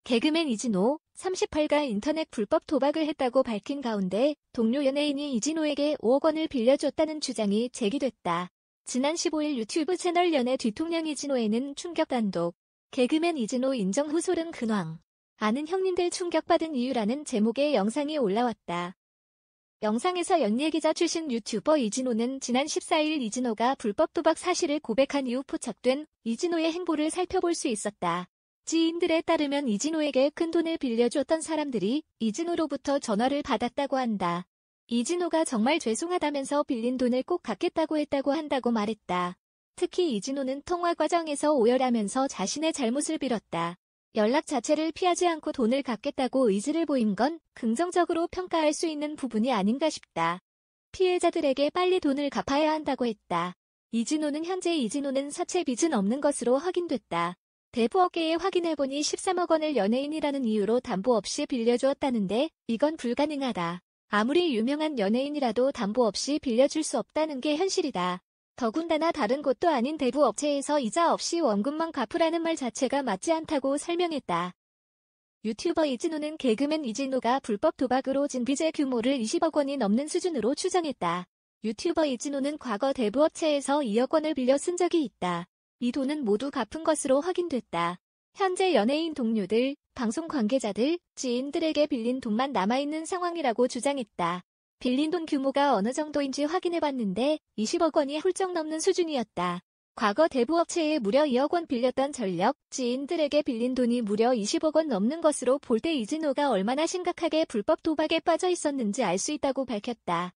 개그맨 이진호, 38가 인터넷 불법 도박을 했다고 밝힌 가운데 동료 연예인이 이진호에게 5억 원을 빌려줬다는 주장이 제기됐다. 지난 15일 유튜브 채널 연애 뒤통령 이진호에는 충격 단독. 개그맨 이진호 인정 후소름 근황. 아는 형님들 충격받은 이유라는 제목의 영상이 올라왔다. 영상에서 연예기자 출신 유튜버 이진호는 지난 14일 이진호가 불법 도박 사실을 고백한 이후 포착된 이진호의 행보를 살펴볼 수 있었다. 지인들에 따르면 이진호에게 큰돈을 빌려줬던 사람들이 이진호로부터 전화를 받았다고 한다. 이진호가 정말 죄송하다면서 빌린 돈을 꼭 갚겠다고 했다고 말했다. 특히 이진호는 통화 과정에서 오열하면서 자신의 잘못을 빌었다. 연락 자체를 피하지 않고 돈을 갚겠다고 의지를 보인 건 긍정적으로 평가할 수 있는 부분이 아닌가 싶다. 피해자들에게 빨리 돈을 갚아야 한다고 했다. 이진호는 현재 이진호는 사채 빚은 없는 것으로 확인됐다. 대부업계에 확인해보니 13억 원을 연예인이라는 이유로 담보 없이 빌려주었다는데 이건 불가능하다. 아무리 유명한 연예인이라도 담보 없이 빌려줄 수 없다는 게 현실이다. 더군다나 다른 곳도 아닌 대부업체에서 이자 없이 원금만 갚으라는 말 자체가 맞지 않다고 설명했다. 유튜버 이진호는 개그맨 이진호가 불법 도박으로 진 빚의 규모를 20억 원이 넘는 수준으로 추정했다. 유튜버 이진호는 과거 대부업체에서 2억 원을 빌려 쓴 적이 있다. 이 돈은 모두 갚은 것으로 확인됐다. 현재 연예인 동료들, 방송 관계자들, 지인들에게 빌린 돈만 남아있는 상황이라고 주장했다. 빌린 돈 규모가 어느 정도인지 확인해봤는데 20억 원이 훌쩍 넘는 수준이었다. 과거 대부업체에 무려 2억 원 빌렸던 전력, 지인들에게 빌린 돈이 무려 20억 원 넘는 것으로 볼 때 이진호가 얼마나 심각하게 불법 도박에 빠져 있었는지 알 수 있다고 밝혔다.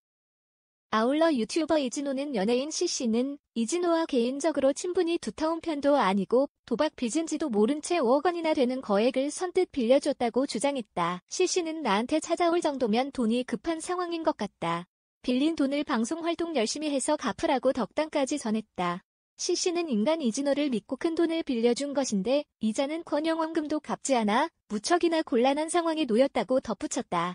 아울러 유튜버 이진호는 연예인 CC는 이진호와 개인적으로 친분이 두터운 편도 아니고 도박 빚은지도 모른 채 5억 원이나 되는 거액을 선뜻 빌려줬다고 주장했다. CC는 나한테 찾아올 정도면 돈이 급한 상황인 것 같다. 빌린 돈을 방송 활동 열심히 해서 갚으라고 덕담까지 전했다. CC는 인간 이진호를 믿고 큰 돈을 빌려준 것인데 이자는커녕 원금도 갚지 않아 무척이나 곤란한 상황에 놓였다고 덧붙였다.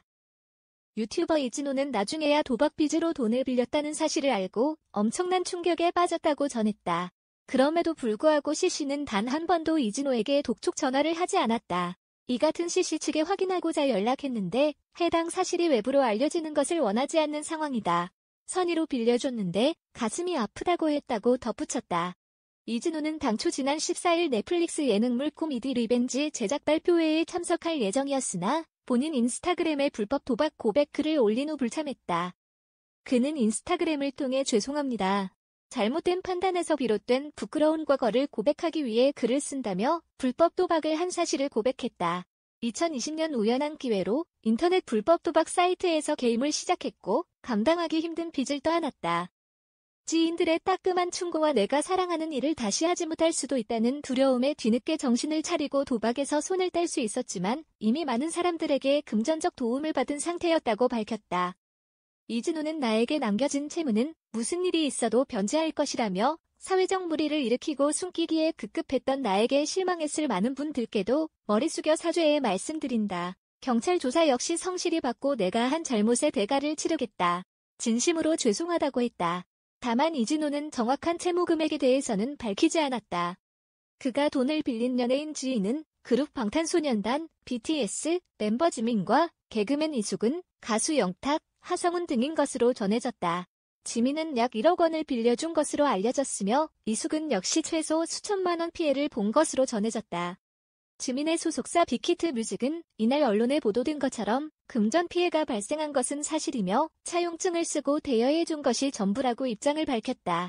유튜버 이진호는 나중에야 도박 빚으로 돈을 빌렸다는 사실을 알고 엄청난 충격에 빠졌다고 전했다. 그럼에도 불구하고 CC는 단 한 번도 이진호에게 독촉 전화를 하지 않았다. 이 같은 CC 측에 확인하고자 연락했는데 해당 사실이 외부로 알려지는 것을 원하지 않는 상황이다. 선의로 빌려줬는데 가슴이 아프다고 했다고 덧붙였다. 이진호는 당초 지난 14일 넷플릭스 예능물 코미디 리벤지 제작 발표회에 참석할 예정이었으나 본인 인스타그램에 불법 도박 고백 글을 올린 후 불참했다. 그는 인스타그램을 통해 죄송합니다. 잘못된 판단에서 비롯된 부끄러운 과거를 고백하기 위해 글을 쓴다며 불법 도박을 한 사실을 고백했다. 2020년 우연한 기회로 인터넷 불법 도박 사이트에서 게임을 시작했고 감당하기 힘든 빚을 떠안았다. 지인들의 따끔한 충고와 내가 사랑하는 일을 다시 하지 못할 수도 있다는 두려움에 뒤늦게 정신을 차리고 도박에서 손을 뗄 수 있었지만 이미 많은 사람들에게 금전적 도움을 받은 상태였다고 밝혔다. 이진호는 나에게 남겨진 채무는 무슨 일이 있어도 변제할 것이라며 사회적 물의를 일으키고 숨기기에 급급했던 나에게 실망했을 많은 분들께도 머리 숙여 사죄의 말씀드린다. 경찰 조사 역시 성실히 받고 내가 한 잘못의 대가를 치르겠다. 진심으로 죄송하다고 했다. 다만 이진호는 정확한 채무 금액에 대해서는 밝히지 않았다. 그가 돈을 빌린 연예인 지인은 그룹 방탄소년단, BTS, 멤버 지민과 개그맨 이수근, 가수 영탁, 하성운 등인 것으로 전해졌다. 지민은 약 1억 원을 빌려준 것으로 알려졌으며 이수근 역시 최소 수천만 원 피해를 본 것으로 전해졌다. 지민의 소속사 빅히트 뮤직은 이날 언론에 보도된 것처럼 금전 피해가 발생한 것은 사실이며 차용증을 쓰고 대여해준 것이 전부라고 입장을 밝혔다.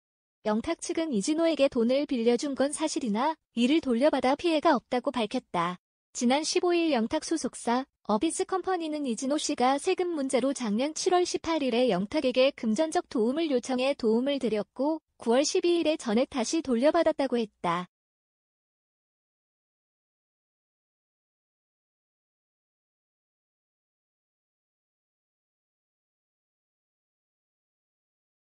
영탁 측은 이진호에게 돈을 빌려준 건 사실이나 이를 돌려받아 피해가 없다고 밝혔다. 지난 15일 영탁 소속사 어비스 컴퍼니는 이진호 씨가 세금 문제로 작년 7월 18일에 영탁에게 금전적 도움을 요청해 도움을 드렸고 9월 12일에 전액 다시 돌려받았다고 했다.